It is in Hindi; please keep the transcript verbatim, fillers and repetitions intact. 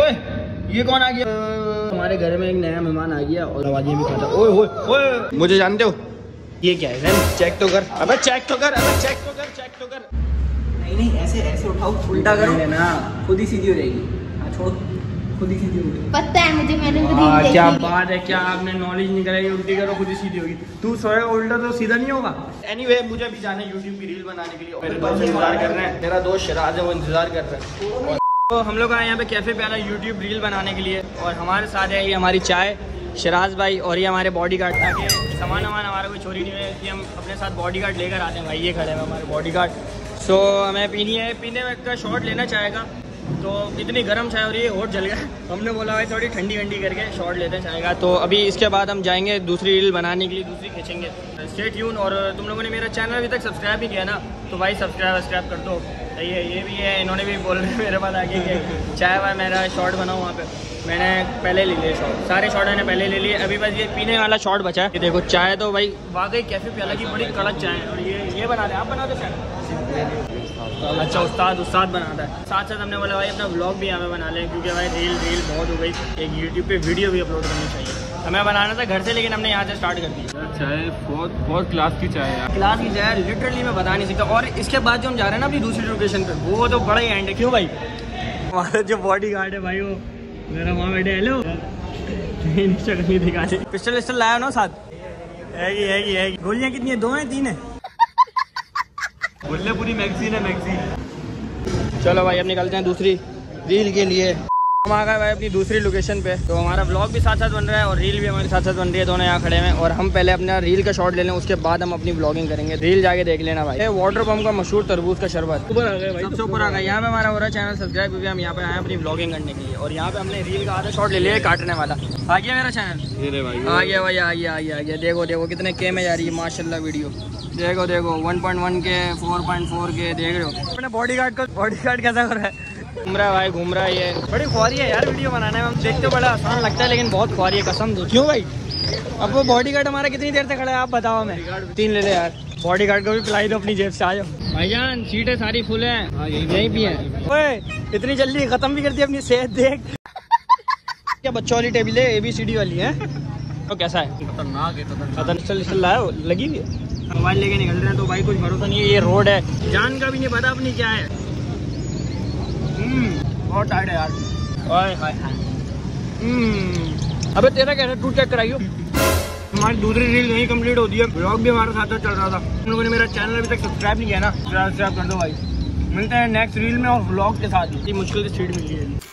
ओए ये कौन आ गया? हमारे घर में एक नया मेहमान आ गया और आवाजें भी खाता। ओए ओए ओए मुझे जानते हो? ये क्या है? चेक तो कर। अबे चेक तो कर, अबे चेक तो कर, चेक तो कर। नहीं नहीं ऐसे ऐसे उठाओ, उल्टा करो ना, खुद ही सीधी हो जाएगी। हाँ छोड़, खुद ही सीधी हो गई। पता है मुझे, मैंने रील क्या बात है, क्या आपने नॉलेज नहीं कराई? उल्टी करो खुद ही सीधी होगी। तू सोएगा उल्टा तो सीधा नहीं होगा। एनीवे anyway, मुझे भी जाना है यूट्यूब की रील बनाने के लिए। मेरे दोस्त इंतजार कर रहे हैं, मेरा दोस्त शिराज है वो इंतजार कर रहा है। तो हम लोग आए यहाँ पे कैफे पे आना यूट्यूब रील बनाने के लिए और हमारे साथ है ये हमारी चाय शिराज भाई और ये हमारे बॉडी गार्ड। ताकि सामान वामान हमारा कोई चोरी नहीं है कि हम अपने साथ बॉडी गार्ड लेकर आते हैं। भाई ये खड़े हैं हमारे बॉडी गार्ड। सो हमें पीनी है, पीने में का शॉट लेना चाहेगा तो इतनी गर्म चाय हो रही है, होट जल गया। हमने बोला भाई थोड़ी ठंडी ठंडी करके शॉट लेते चाहेगा। तो अभी इसके बाद हम जाएंगे दूसरी रील बनाने के लिए, दूसरी खींचेंगे। Stay tuned. और तुम लोगों ने मेरा चैनल अभी तक सब्सक्राइब नहीं किया ना तो भाई सब्सक्राइब सब्सक्राइब कर दो। सही है, ये भी है, इन्होंने भी बोल रहे मेरे पास आगे कि चाय वाय मेरा शॉट बनाओ वहाँ पे। मैंने पहले ले लिए शॉट, सारे शॉट मैंने पहले ले लिए। अभी बस ये पीने वाला शॉट बचा है। ये देखो चाय तो भाई वाकई कैफे पे अलग ही बड़ी कड़क चाय है। और ये ये बना दे, आप बना दो चाय। अच्छा उस्ताद उस्ताद बनाता है। साथ साथ हमने बोला भाई अपना व्लॉग भी यहाँ पे बना लें क्योंकि भाई रील रील बहुत हो गई। एक यूट्यूब पे वीडियो भी अपलोड करनी चाहिए। हमें बनाना था घर से लेकिन हमने यहाँ से स्टार्ट कर दी। चाय बहुत बहुत क्लास की चाय है, क्लास की चाय लिटरली मैं बता नहीं सकता। और इसके बाद जो हम जा रहे हैं ना अपनी दूसरी लोकेशन पे, वो तो बड़ा ही एंड है। क्यों भाई? हमारा जो बॉडी गार्ड है भाई वो मेरा वहाँ बैठे। हेलो नहीं दिखा दे। पिस्टल विस्टल लाया ना साथ? हैगी हैगी हैगी। गोलियाँ कितनी है? दो हैं तीन है? बोले पूरी मैगजीन है, मैगजीन। चलो भाई अब निकलते हैं दूसरी रील के लिए। हम आ गए भाई अपनी दूसरी लोकेशन पे। तो हमारा व्लॉग भी साथ साथ बन रहा है और रील भी हमारे साथ साथ बन रही है। दोनों यहाँ खड़े हैं और हम पहले अपना रील का शॉट ले लें, उसके बाद हम अपनी व्लॉगिंग करेंगे। रील जाके देख लेना भाई। वाटर पम्प का मशहूर तरबूज का शरबत ऊपर आ गया भाई, सबसे ऊपर आ गया। यहाँ पे हमारा हो रहा है चैनल सब्सक्राइब क्योंकि हम यहाँ पे आए अपनी व्लॉगिंग करने के लिए। और यहाँ पे हमने रील का आधा शॉट ले लिया काटने वाला। आ गया मेरा चैनल, आ गया भाई, आ गया आ गया आ गया। देखो देखो कितने के में जा रही है माशाल्लाह वीडियो। देखो देखो one point one K, four point four K. देख रहे हो अपने बॉडी गार्ड का, बॉडी गार्ड कैसा कर रहा है? घूम रहा है भाई, घूम रहा है। ये बड़ी ख्वारी है यार वीडियो बनाने में। हम देखते बड़ा आसान लगता है लेकिन बहुत ख्वारी है कसम दो। क्यों भाई? अब वो बॉडी गार्ड हमारा कितनी देर से खड़ा है आप बताओ हमें? तीन ले ले यार, बॉडी गार्ड को भी पिलाई दो अपनी जेब से। आ जाओ भाईजान, सीटें सारी फुल हैं, यहीं भी हैं। ओए इतनी जल्दी खत्म भी कर दी अपनी सेहत देख। क्या बच्चों वाली टेबल है, ए बी सी डी वाली है तो कैसा है? खतरनाक है, खतरनाक लाया लगी हुई है। मोबाइल लेके निकल रहे हैं तो भाई कुछ भरोसा नहीं है। ये रोड है, जान का भी नहीं पता अपनी क्या है। बहुत टाइट है यार। ओए हाय हाय। अबे तेरा कैसा टू चेक कराइयो। हमारी दूसरी रील नहीं कंप्लीट होती है, ब्लॉग भी हमारे साथ चल रहा था। उन लोगों ने मेरा चैनल अभी तक सब्सक्राइब नहीं किया ना, सब्सक्राइब कर दो भाई। मिलते हैं नेक्स्ट रील में और ब्लॉग के साथ। मुश्किल से सीट मिली है।